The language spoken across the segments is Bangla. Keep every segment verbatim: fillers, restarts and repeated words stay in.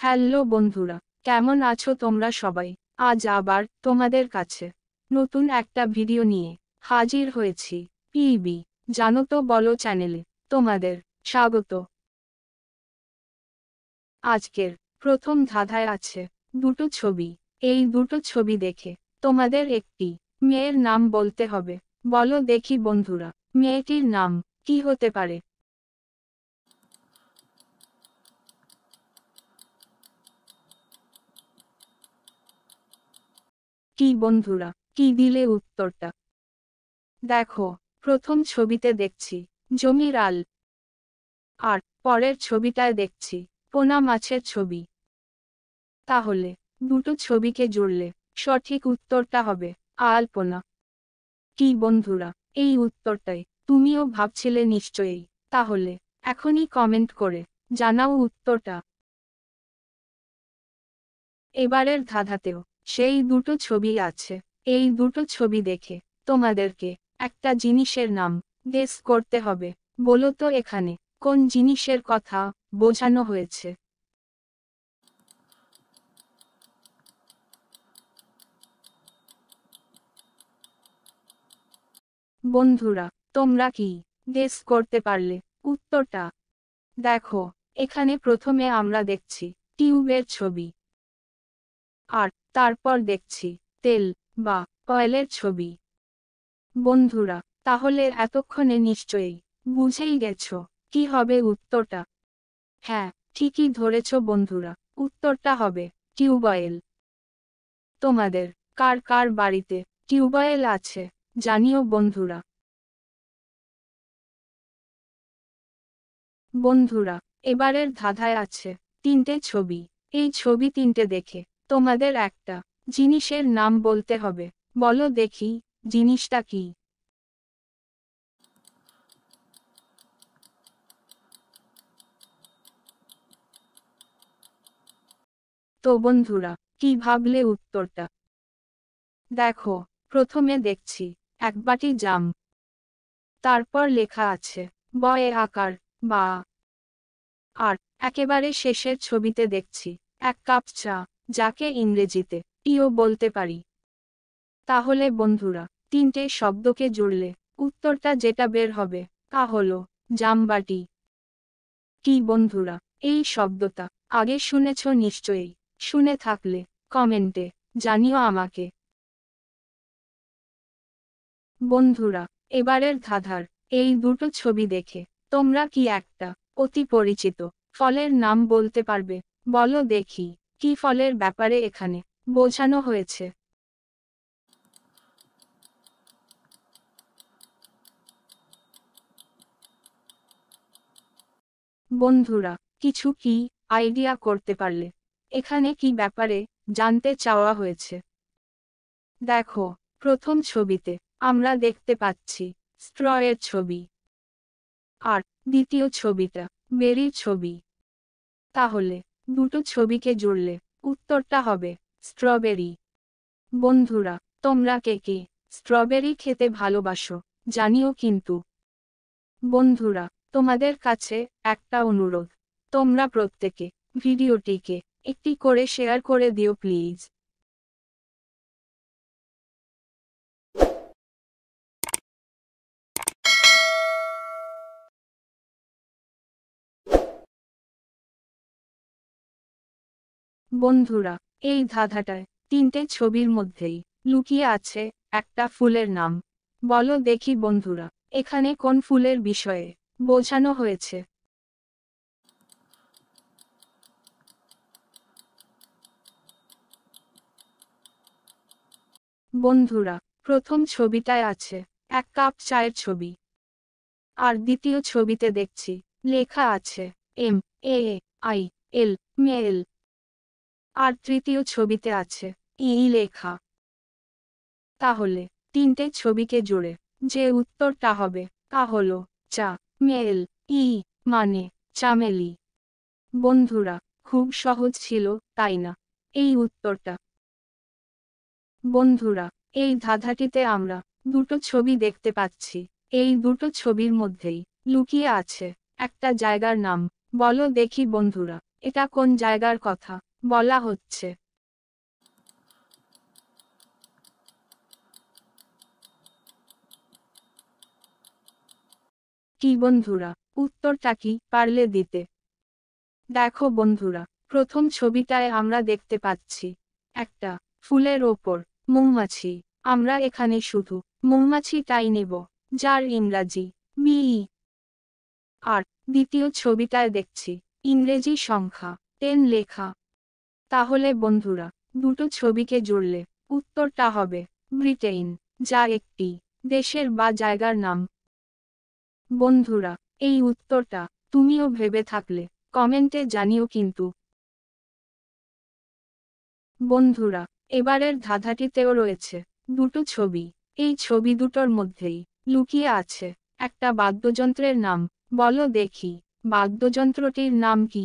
হ্যালো বন্ধুরা, কেমন আছো তোমরা সবাই? আজ আবার তোমাদের কাছে নতুন একটা ভিডিও নিয়ে হাজির হয়েছি। পিবি জানো তো বলো চ্যানেলে তোমাদের স্বাগত। আজকের প্রথম ধাঁধায় আছে দুটো ছবি। এই দুটো ছবি দেখে তোমাদের একটি মেয়ের নাম বলতে হবে। বলো দেখি বন্ধুরা, মেয়েটির নাম কি হতে পারে? কি বন্ধুরা, কি দিলে উত্তরটা? দেখো, প্রথম ছবিতে দেখছি জমির আল, আর পরের ছবিটায় দেখছি পোনা মাছের ছবি। তাহলে দুটো ছবিকে জুড়লে সঠিক উত্তরটা হবে আলপনা। কি বন্ধুরা, এই উত্তরটাই তুমিও ভাবছিলে নিশ্চয়ই? তাহলে এখনই কমেন্ট করে জানাও উত্তরটা। এবারের ধাঁধাতেও সেই দুটো ছবি আছে। এই দুটো ছবি দেখে তোমাদেরকে একটা জিনিসের নাম গেস করতে হবে। বলো তো এখানে কোন জিনিসের কথা বোঝানো হয়েছে? বন্ধুরা, তোমরা কি গেস করতে পারলে উত্তরটা? দেখো, এখানে প্রথমে আমরা দেখছি টিউবের ছবি, আর তারপর দেখছি তেল বা অয়েলের ছবি। বন্ধুরা, তাহলে এতক্ষণে নিশ্চয়ই বুঝেই গেছো কি হবে উত্তরটা। হ্যাঁ, ঠিকই ধরেছ বন্ধুরা, উত্তরটা হবে টিউবওয়েল। তোমাদের কার কার বাড়িতে টিউবওয়েল আছে জানিও বন্ধুরা। বন্ধুরা, এবারের ধাঁধায় আছে তিনটে ছবি। এই ছবি তিনটে দেখে তোমাদের একটা জিনিসের নাম বলতে হবে। বলো দেখি জিনিসটা কি? তো বন্ধুরা, কি ভাবলে উত্তরটা? দেখো, প্রথমে দেখছি এক বাটি জাম, তারপর লেখা আছে ব এ আকার বা। আর একেবারে শেষের ছবিতে দেখছি এক কাপ চা, যাকে ইংরেজিতে টিও বলতে পারি। তাহলে বন্ধুরা, তিনটে শব্দকে জুড়লে উত্তরটা যেটা বের হবে তা হলো জামবাটি। কি বন্ধুরা, এই শব্দটা আগে শুনেছ নিশ্চয়ই? শুনে থাকলে কমেন্টে জানিও আমাকে। বন্ধুরা, এবারের ধাঁধার এই দুটো ছবি দেখে তোমরা কি একটা অতি পরিচিত ফলের নাম বলতে পারবে? বলো দেখি কি ফলের ব্যাপারে এখানে বোঝানো হয়েছে। বন্ধুরা, কিছু কি আইডিয়া করতে পারলে এখানে কি ব্যাপারে জানতে চাওয়া হয়েছে? দেখো, প্রথম ছবিতে আমরা দেখতে পাচ্ছি স্ট্রয়ের ছবি, আর দ্বিতীয় ছবিটা বেরির ছবি। তাহলে দুটো ছবিকে জুড়লে উত্তরটা হবে স্ট্রবেরি। বন্ধুরা, তোমরা কে কে স্ট্রবেরি খেতে ভালোবাসো জানিও কিন্তু। বন্ধুরা, তোমাদের কাছে একটা অনুরোধ, তোমরা প্রত্যেকে ভিডিওটিকে একটি করে শেয়ার করে দিও প্লিজ। বন্ধুরা, এই ধাঁধাটায় তিনটে ছবির মধ্যেই লুকিয়ে আছে একটা ফুলের নাম। বলো দেখি বন্ধুরা, এখানে কোন ফুলের বিষয়ে বোঝানো হয়েছে? বন্ধুরা, প্রথম ছবিটায় আছে এক কাপ চায়ের ছবি, আর দ্বিতীয় ছবিতে দেখছি লেখা আছে M A I L, mail. আর তৃতীয় ছবিতে আছে ই লেখা। তাহলে তিনটে ছবিকে জুড়ে যে উত্তরটা হবে তা হলো চা মেল ই, মানে চামেলি। বন্ধুরা, খুব সহজ ছিল তাই না এই উত্তরটা? বন্ধুরা, এই ধাঁধাটিতে আমরা দুটো ছবি দেখতে পাচ্ছি। এই দুটো ছবির মধ্যেই লুকিয়ে আছে একটা জায়গার নাম। বলো দেখি বন্ধুরা, এটা কোন জায়গার কথা বলা হচ্ছে? কি বন্ধুরা, উত্তরটা কি পারলে দিতে? দেখো বন্ধুরা, প্রথম ছবিটায় আমরা দেখতে পাচ্ছি একটা ফুলের ওপর মৌমাছি। আমরা এখানে শুধু মৌমাছিটাই নেব, যার ইংরাজি বি। আর দ্বিতীয় ছবিটায় দেখছি ইংরেজি সংখ্যা টেন লেখা। তাহলে বন্ধুরা, দুটো ছবিকে জুড়লে উত্তরটা হবে ব্রিটেন, যা একটি দেশের বা জায়গার নাম। বন্ধুরা, এই উত্তরটা তুমিও ভেবে থাকলে কমেন্টে জানিও কিন্তু। বন্ধুরা, এবারের ধাঁধাটিতেও রয়েছে দুটো ছবি। এই ছবি দুটোর মধ্যেই লুকিয়ে আছে একটা বাদ্যযন্ত্রের নাম। বলো দেখি, বাদ্যযন্ত্রটির নাম কি?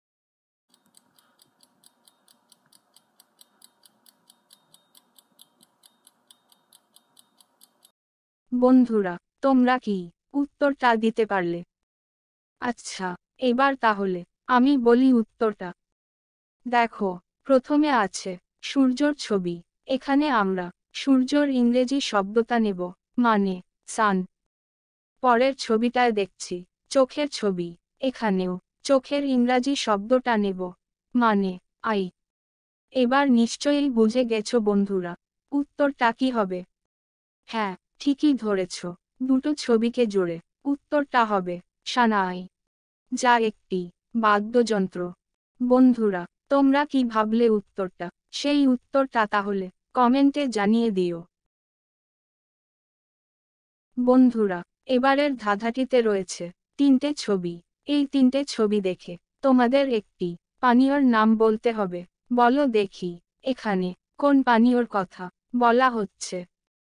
বন্ধুরা, তোমরা কি উত্তরটা দিতে পারলে? আচ্ছা, এবার তাহলে আমি বলি উত্তরটা। দেখো, প্রথমে আছে সূর্যর ছবি। এখানে আমরা সূর্যর ইংরেজি শব্দটা নেব, মানে সান। পরের ছবিটায় দেখছি চোখের ছবি। এখানেও চোখের ইংরাজি শব্দটা নেব, মানে আই। এবার নিশ্চয়ই বুঝে গেছো বন্ধুরা, উত্তরটা কি হবে? হ্যাঁ, ঠিকই ধরেছ। দুটো ছবিকে জোড়ে উত্তরটা হবে সানাই, যা একটি বাদ্যযন্ত্র। বন্ধুরা, তোমরা কি ভাবলে উত্তরটা? সেই উত্তরটা তাহলে কমেন্টে জানিয়ে দিও। বন্ধুরা, এবারের ধাঁধাটিতে রয়েছে তিনটে ছবি। এই তিনটে ছবি দেখে তোমাদের একটি পানীয়র নাম বলতে হবে। বলো দেখি, এখানে কোন পানীয়র কথা বলা হচ্ছে?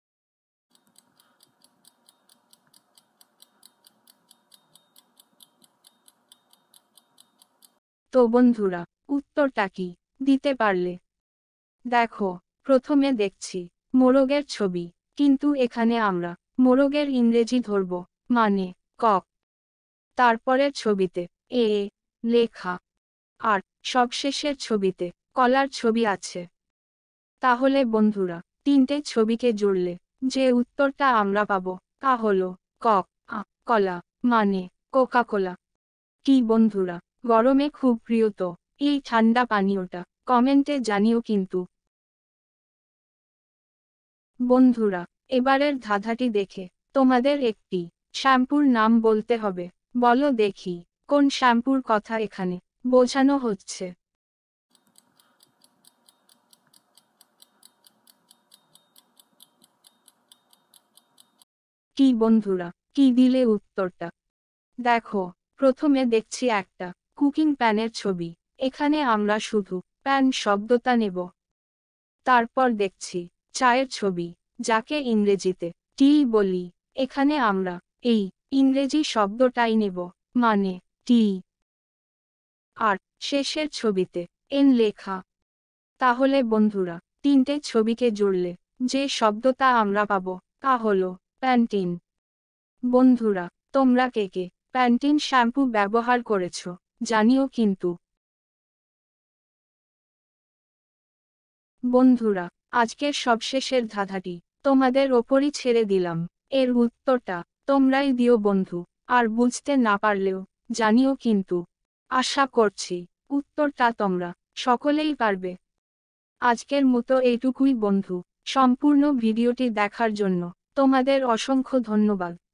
তো বন্ধুরা, উত্তরটা কি দিতে পারলে? দেখো, প্রথমে দেখছি মোরগের ছবি, কিন্তু এখানে আমরা মোরগের ইংরেজি ধরব, মানে কক। তারপরের ছবিতে এ লেখা। আর সবশেষের ছবিতে কলার ছবি আছে। তাহলে বন্ধুরা, তিনটে ছবিকে জুড়লে যে উত্তরটা আমরা পাবো তা হলো কক আ কলা, মানে কোকাকোলা। কি বন্ধুরা, গরমে খুব প্রিয় তো এই ঠান্ডা পানীয়টা? কমেন্টে জানিও কিন্তু। বন্ধুরা, এবারের ধাঁধাটি দেখে তোমাদের একটি শ্যাম্পুর নাম বলতে হবে। বলো দেখি, কোন শ্যাম্পুর কথা এখানে বোঝানো হচ্ছে? কি বন্ধুরা, কি দিলে উত্তরটা? দেখো, প্রথমে দেখছি একটা কুকিং প্যানের ছবি। এখানে আমরা শুধু প্যান শব্দটা নেব। তারপর দেখছি চায়ের ছবি, যাকে ইংরেজিতে টি বলি। এখানে আমরা এই ইংরেজি শব্দটাই নেব, মানে টি। আর শেষের ছবিতে এন লেখা। তাহলে বন্ধুরা, তিনটে ছবিকে জুড়লে যে শব্দটা আমরা পাবো তা হলো প্যান্টিন। বন্ধুরা, তোমরা কে কে প্যান্টিন শ্যাম্পু ব্যবহার করেছো জানিও কিন্তু। বন্ধুরা, আজকের সবশেষের ধাঁধাটি তোমাদের ওপরই ছেড়ে দিলাম। এর উত্তরটা তোমরাই দিও বন্ধু, আর বুঝতে না পারলেও জানিও কিন্তু। আশা করছি উত্তরটা তোমরা সকলেই পারবে। আজকের মতো এইটুকুই বন্ধু। সম্পূর্ণ ভিডিওটি দেখার জন্য তোমাদের অসংখ্য ধন্যবাদ।